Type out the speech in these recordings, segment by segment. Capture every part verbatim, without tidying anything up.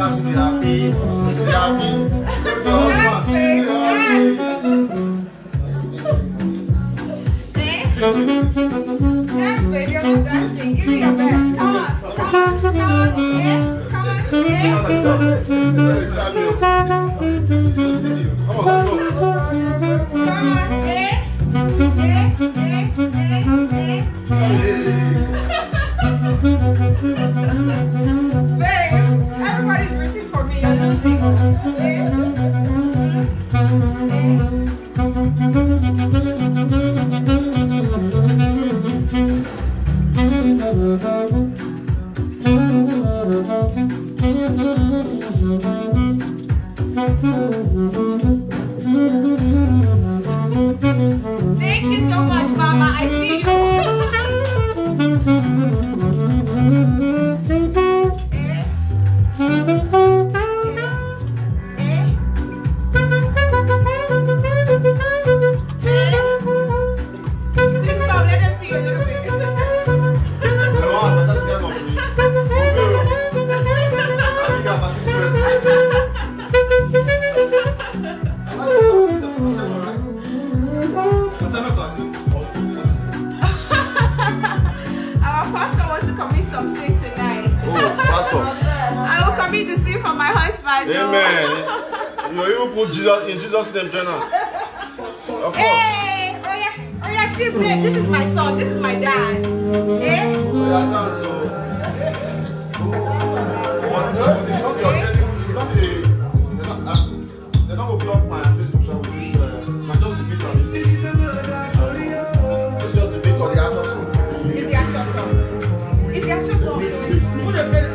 dance with the happy, with the happy. Dance, baby, you're not dancing. Give me your best. Come on, come on, come on, yeah. Come on, yeah. Come on, yeah. Babe, everybody's rooting for me. You're losing. Thank you so much, Mama. I see you. Please come, let them see you a little bit. Our pastor wants to commit some sin tonight. Oh, pastor. I will commit the sin for my husband. Amen. You even put Jesus in Jesus' name, Jenna. Hey, oh yeah, oh yeah, she babe. This is my son. This is my dad. Yeah. Oh, yeah, dance, so. But no, it's not the authentic. It's not the. They're not, uh, they're not going to block my Facebook show with this. Uh, just the beat of it. It's just the beat of the actual song. It's the actual song. It's the actual song. Put a bit of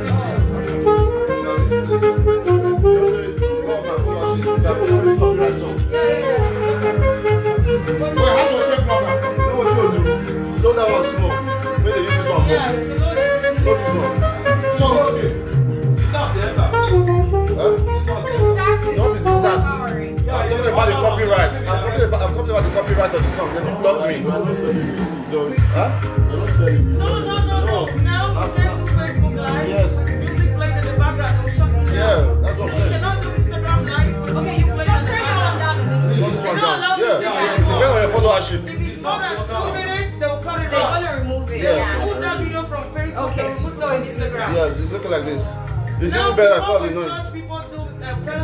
that one small. Maybe they use this one more. Look this one. So, okay. Stop the enter. Huh? Don't be disaster. I'm talking about the copyright. I'm talking about, I'm talking about the copyright of the song. They don't block me. So, huh? No, no, no, no. Now, Facebook Live. Yes. Music played in the background. It will shut you down. Yeah, that's what I'm saying. You cannot do Instagram Live. Okay, you play it in the background. Put this one down. Yeah. Depending on your followership. If it's more than two minutes, they will cut it They're off. gonna remove it. Yeah. Yeah. Put that video from Facebook. Okay, they will remove so it from it's Instagram. Yeah, it's looking like this. It's Now, even better before because we you know. charge people to uh,